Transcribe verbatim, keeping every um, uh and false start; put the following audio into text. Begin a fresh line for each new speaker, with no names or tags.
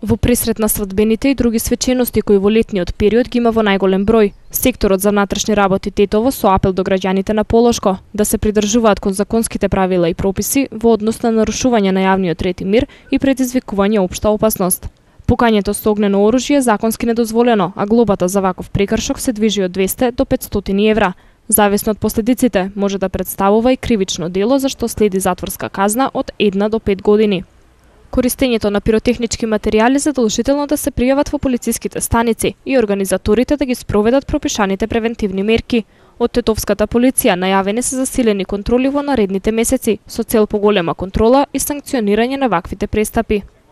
Во пресрет на свадбените и други свечености кои во летниот период ги има во најголем број, секторот за внатрешни работи Тетово со апел до граѓаните на Полошко да се придржуваат кон законските правила и прописи во однос на нарушување на јавниот ред и мир и предизвикување општа опасност. Пукањето со огнено оружје е законски недозволено, а глобата за ваков прекршок се движи од двесте до петстотини евра. Зависно од последиците, може да представува и кривично дело за што следи затворска казна од една до пет години. Користењето на пиротехнички материјали задолжително да се пријават во полициските станици и организаторите да ги спроведат пропишаните превентивни мерки. Од Тетовската полиција најавени се засилени контроли во наредните месеци со цел поголема контрола и санкционирање на ваквите престапи.